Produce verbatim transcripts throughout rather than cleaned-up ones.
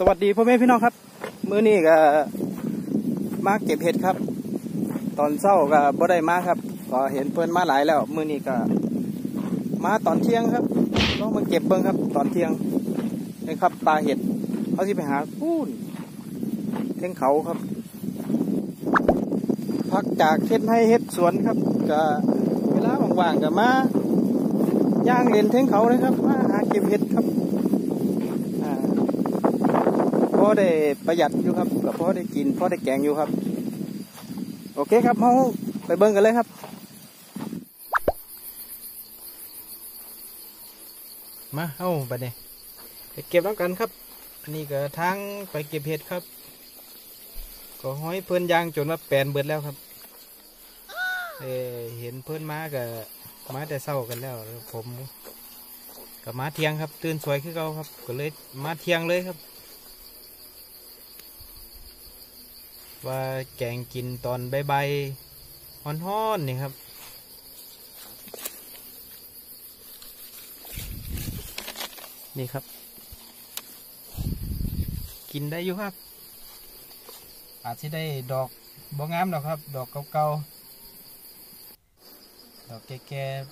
วัสดีพ่อแม่พี่น้องครับมื้อนี้ก็มาเก็บเห็ดครับตอนเช้าก็บ่ได้มาครับก็เห็นเพิ่นมาหลายแล้วมื้อนี้ก็มาตอนเที่ยงครับต้องมาเก็บเบิ่งครับตอนเที่ยงนี่ครับปลาเห็ดเขาสิไปหาปูนเทิงเขาครับพักจากเฮ็ดให้เฮ็ดสวนครับก็เวลาว่างๆก็มาย่างเล่นเทิงเขาเลยครับมาหาเก็บเห็ดครับพอได้ประหยัดอยู่ครับกับพอได้กินพอได้แกงอยู่ครับโอเคครับเราไปเบิ่งกันเลยครับมาเอาไปเนี่ยไปเก็บแล้วกันครับอันนี้ก็ทางไปเก็บเห็ดครับก็ห้อยเพื่อนยางจนว่าแปลนเบิดแล้วครับเอเห็นเพื่อนมากับมาแต่เศร้ากันแล้วผมกับมาเที่ยงครับตื่นสวยขึ้นเขาครับก็เลยมาเที่ยงเลยครับว่าแกงกินตอนใบใบฮ้อนๆนี่ครับนี่ครับกินได้อยู่ครับอาจจะได้ดอกบ่งามดอกครับดอกเก่าๆดอกแก่ๆ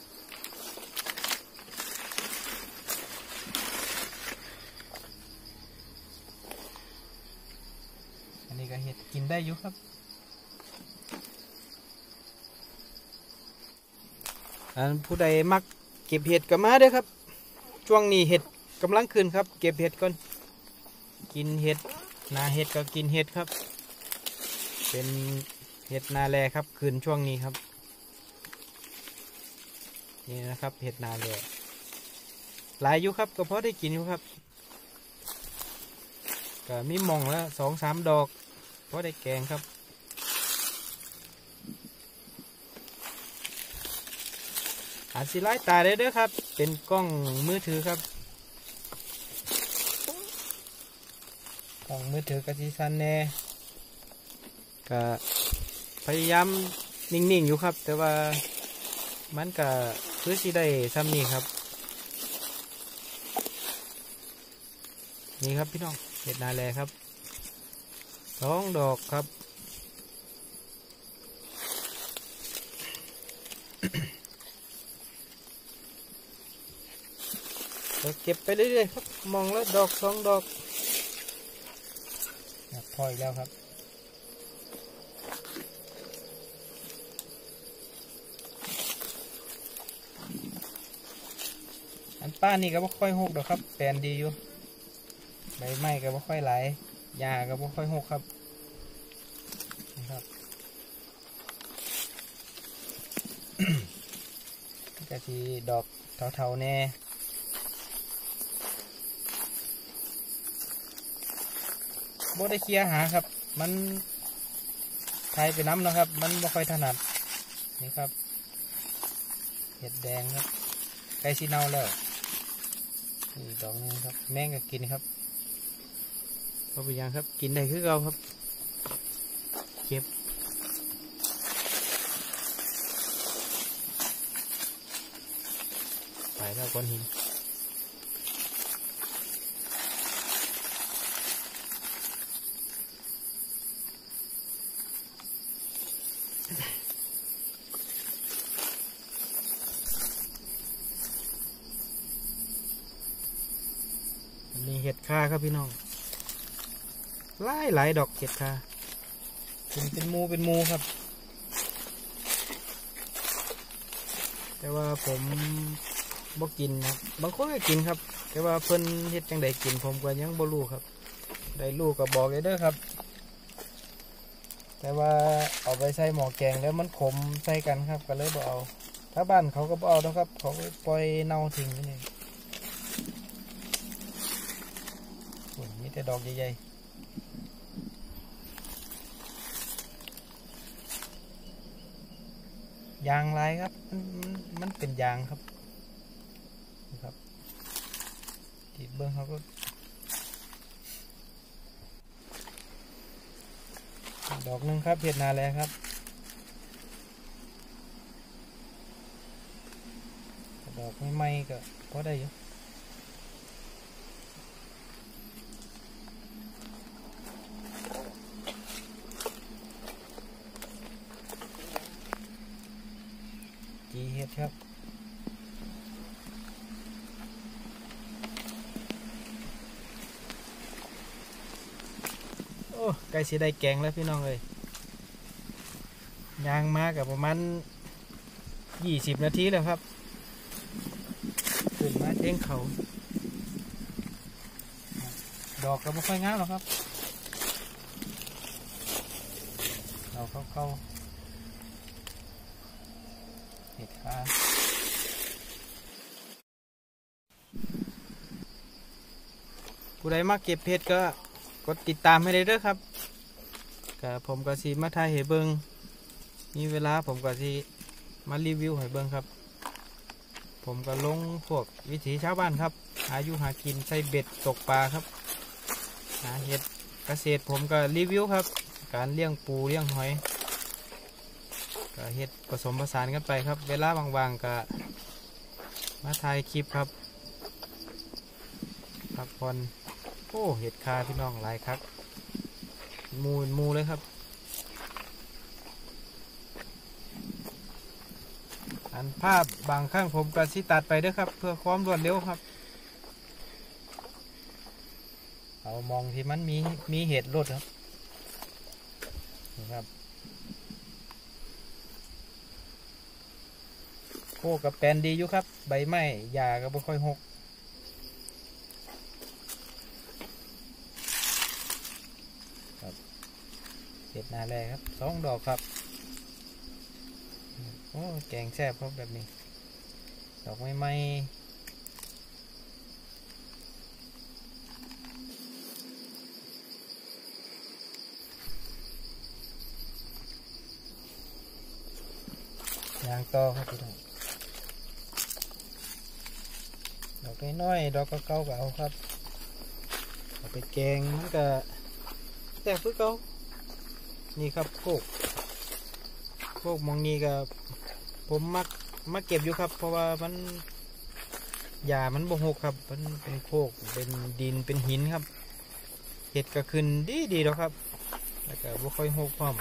อันนี้ก็เห็ดกินได้อยู่ครับอันผู้ใดมักเก็บเห็ดก็มาเด้อครับช่วงนี้เห็ดกำลังขึ้นครับเก็บเห็ดก่อนกินเห็ดนาเห็ดก็กินเห็ดครับเป็นเห็ดนาแลครับขึ้นช่วงนี้ครับนี่นะครับเห็ดนาแลหลายอยู่ครับก็พอได้กินอยู่ครับก็มีมองแล้วสองสามดอกพอได้แกงครับอาจสิไล่ตาได้ด้วยครับเป็นกล้องมือถือครับกล้องมือถือกระสีสันแน่ก็พยายามนิ่งๆอยู่ครับแต่ว่ามันก็เพื่อที่ได้ซ้ำนี่ครับนี่ครับพี่น้องเห็ดนาแลครับสองดอกครับเก็บไปเรื่อยๆครับมองแล้วดอกสองดอกพออีกแล้วครับอันป้านี่ก็ไม่ค่อยหกดอกครับแปลนดีอยู่ใบไม้ก็ไม่ค่อยไหลหญ้าก็ไม่ค่อยหกครับนะครับก็ทีดอกเทาๆแน่บ่ได้เคลียร์หาครับมันไทยไปน้ำนะครับมันไม่ค่อยถนัดนี่ครับเห็ดแดงครับใกล้สิเน่าแล้วอีกดอกนึงครับแมงก็กินครับเขาไปยังครับกินได้คือเราครับเก็บไปแล้วก้อนหินนี่เห็ดคาครับพี่น้องหลายหลายดอกเห็ดคาเป็นเป็นมูเป็นมูครับแต่ว่าผมบ่กินครับบางคนก็กินครับแต่ว่าเพิ่นเห็ดจังใดกินผมก็ยังบ่รู้ครับได้รู้ก็บอกเลยเด้อครับแต่ว่าเอาไปใส่หม้อแกงแล้วมันขมใส่กันครับก็เลยบ่เอาถ้าบ้านเขาก็บ่เอานะครับเขาปล่อยเน่าทิ้งนี่มีแต่ดอกใหญ่ๆยางลายครับมันมันเป็นยางครับนะครับติดเบื้องเขาก็ดอกหนึ่งครับเห็ดนาแลครับดอกไม่ไหม้ก็พอได้อยู่เห็ดครับโอ้ไก่สีได้แกงแล้วพี่น้องเลยยางมากับประมาณยี่สิบนาทีแล้วครับขึ้นมาเท่งเขาดอกก็ไม่ค่อยงามหรอกครับเราเข้าเข้าเห็ดขาผู้ใดมาเก็บเห็ดก็กดติดตามให้เลยเด้อครับกับผมก็สีมาถ่ายให้เบิ้งมีเวลาผมก็สีมารีวิวให้เบิ้งครับผมก็ลงพวกวิถีชาวบ้านครับหาอยู่หากินใส่เบ็ดตกปลาครับหาเห็ดเกษตรผมก็รีวิวครับการเลี้ยงปูเลี้ยงหอยก็เห็ดผสมผสานกันไปครับเวลาว่างๆก็มาถ่ายคลิปครับพักผ่อนโอ้เห็ดคาพี่น้องหลายครับมูมูเลยครับอันภาพบางข้างผมก็สิตัดไปด้วยครับเพื่อความรวดเร็วครับเอามองที่มันมีมีเห็ดรดครับนี่ครับโอ้กับแปลนดีอยู่ครับใบไม้หญ้าก็ไม่ค่อยหกครับเห็ดนาแลครับสองดอกครับโอ้แกงแซ่บครับแบบนี้ดอกไม้ไม้ยางต่อครับพี่น้องดอกน้อยๆดอกเก่าๆก็เอาครับเอาไปแกงมันก็แซ่บคือเก่านี่ครับโคกโคกมองนี้ก็ผมมักมักเก็บอยู่ครับเพราะว่ามันหญ้ามันบ่หกครับมันเป็นโคกเป็นดินเป็นหินครับเห็ดก็ขึ้นดีดีแล้วครับแล้วก็บ่ค่อยหกพร้อม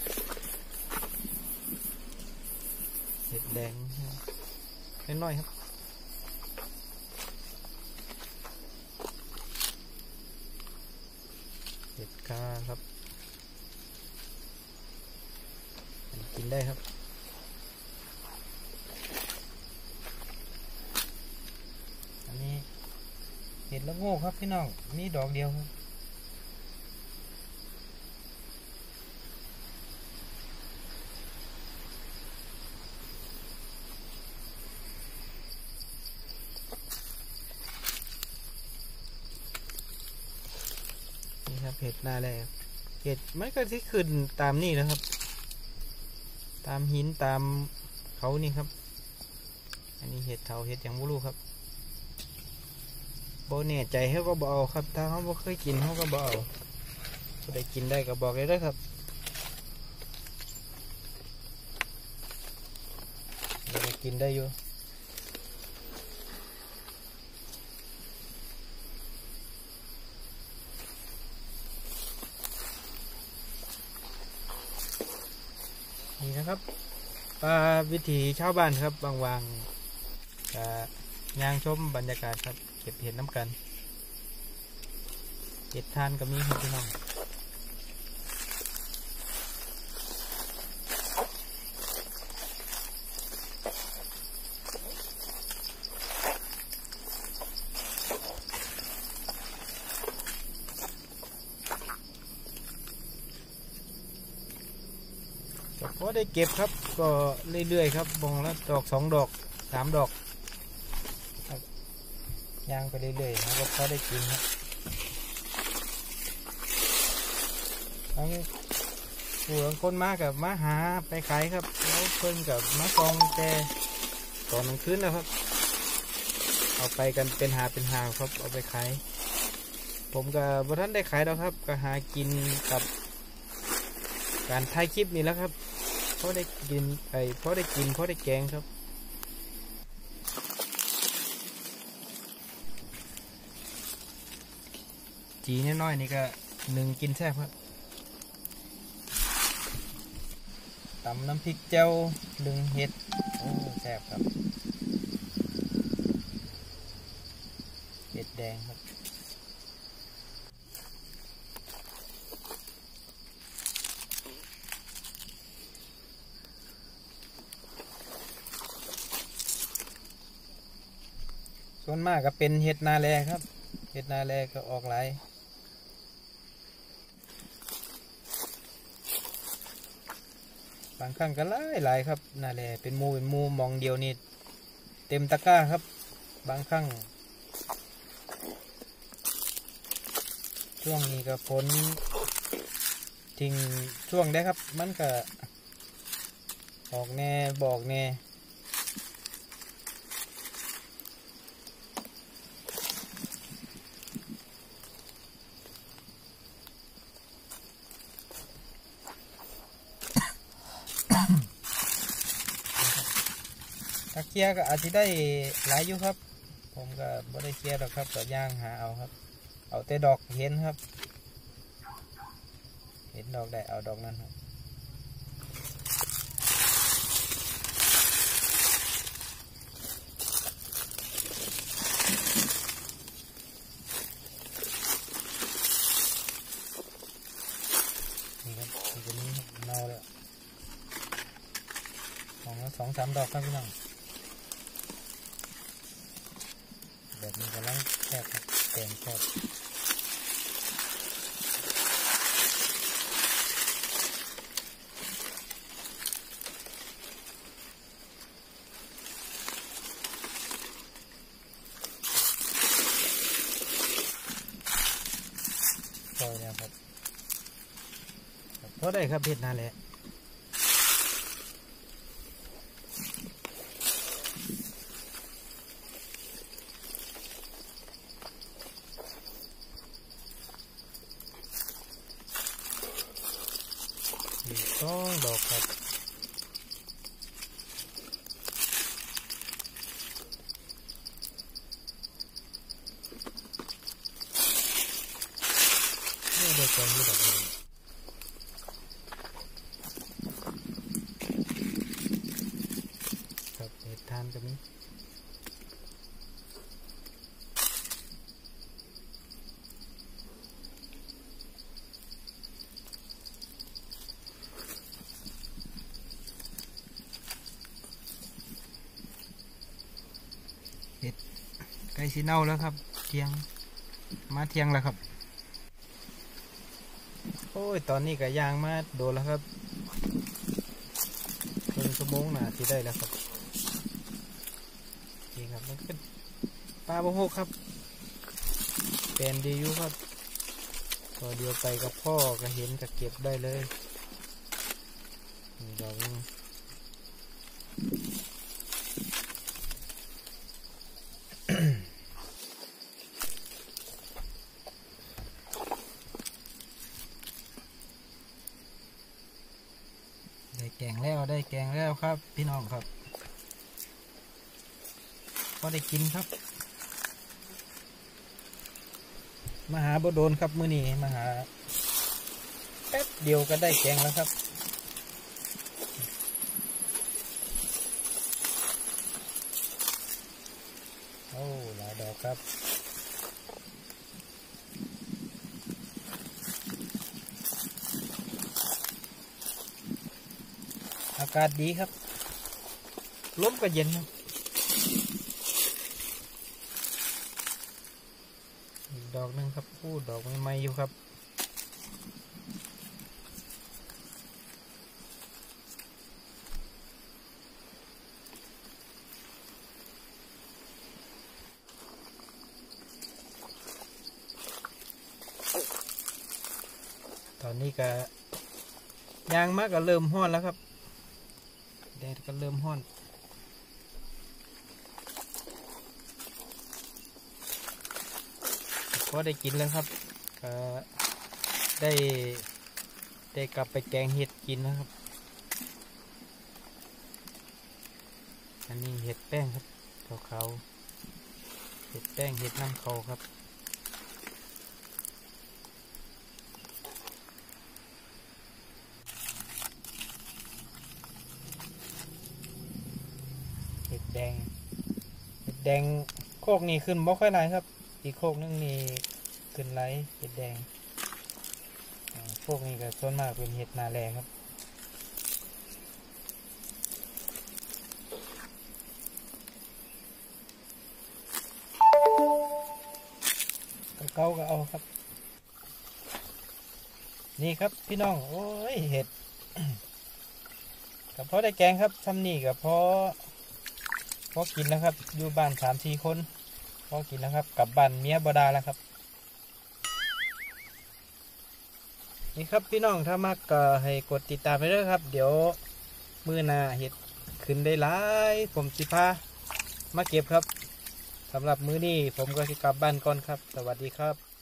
เห็ดแดงน้อยๆครับเห็ดกาครับกินได้ครับอันนี้เห็ดละโงกครับพี่น้องมีดอกเดียวครับนี่ครับเห็ดนาแลเห็ดมันก็ที่ขึ้นตามนี่นะครับตามหินตามเขานี่ครับอันนี้เห็ดเถาเห็ดอย่างบุรุครับโบแน่ใจเขาก็บอกครับถ้าเขาบ่เคยกินเขาก็บอกได้กินได้ก็บอกเลยนะครับได้กินได้อยู่นี่นะครับปลาวิถีชาวบ้านครับบางๆจะย่างชมบรรยากาศครับเก็บเห็ดน้ำกันเห็ดทานก็มีครับพี่น้องพอได้เก็บครับก็เรื่อยๆครับบองละดอกสองดอกสามดอกย่างไปเรื่อยๆแล้วก็พอได้กินครับทั้งผู้บางคนมากับมาหาไปขายครับแล้วเพิ่นกับมาซองแต่ตอนกลางคืนแล้วครับเอาไปกันเป็นหาเป็นหาครับเอาไปขายผมกับบ่ท่านได้ขายแล้วครับก็หากินกับการถ่ายคลิปนี่แล้วครับเพราะได้กินไอ้เพราะได้กินเพราะได้แกงครับจีน้อยๆนี่ก็หนึ่งกินแซ่บครับตำน้ำพริกเจียวหนึ่งเห็ดโอ้ซ่บครับเห็ดแดงครับส่วนมากก็เป็นเห็ดนาแลครับเห็ดนาแลก็ออกหลายบางครั้งก็หลายหลายครับนาแลเป็นมูเป็นมูมองเดียวนี่เต็มตะกร้าครับบางครั้งช่วงนี้ก็ฝนทิ้งช่วงได้ครับมันก็ออกแน่บอกแน่ถ้าเคลียร์ก็อาจจะได้หลายอยู่ครับผมก็ไม่ได้เคลียร์หรอกครับก็ย่างหาเอาครับเอาแต่ดอกเห็นครับเห็นดอกได้เอาดอกนั้นครับนี่ครับตัวนี้เน่าแล้วของละสองสามดอกครับพี่น้องแบบนี้กำลังแคบครับแกงแคบซอยแล้วครับเพราะได้ครับเห็ดนาแลสองดอกครับนี่ได้แกงยี่ดอกเลยครับเห็ดทานกับนี้ใกล้สิเน่าแล้วครับเที่ยงมาเที่ยงแล้วครับโอ้ยตอนนี้ก็ย่างมาโดนแล้วครับครึ่งชั่วโมงน่ะที่ได้แล้วครับนี่ครับมันเป็นปลาบงหกครับเป็นดีอยู่ครับพอเดียวไปกับพ่อก็เห็นก็เก็บได้เลยนี่ดอกนึงได้แกงแล้วได้แกงแล้วครับพี่น้องครับก็ได้กินครับมาหาบ่โดนครับมื้อนี้มาหาแป๊บเดียวก็ได้แกงแล้วครับโอ้หลายดอกครับอากาศดีครับลมก็เย็นครับอีกดอกหนึ่งครับพูดดอกใหม่ๆอยู่ครับตอนนี้ก็ยางมากก็เริ่มห้อนแล้วครับแดดก็เริ่มห้อนก็ได้กินแล้วครับก็ได้ได้กลับไปแกงเห็ดกินนะครับอันนี้เห็ดแป้งครับขาวๆเห็ดแป้งเห็ดน้ำเขาครับแดงโคกนี่ขึ้นบ่ค่อยไรครับอีกโคกนึงนี่ขึ้นไรเห็ดแดงโคกนี่ก็ส่วนมากเป็นเห็ดนาแรงครับเก่าก็เอาครับนี่ครับพี่น้องโอ้ยเห็ดกับพอได้แกงครับทำนี่กับพอพอกินแล้วครับอยู่บ้านสามสี่คนพอกินแล้วครับกลับบ้านเมียบดาแล้วครับนี่ครับพี่น้องถ้ามากก็ให้กดติดตามไปด้วยครับเดี๋ยวมือหน้าเห็ดขึ้นได้หลายผมสิพามาเก็บครับสำหรับมื้อนี้ผมก็จะกลับบ้านก่อนครับสวัสดีครับ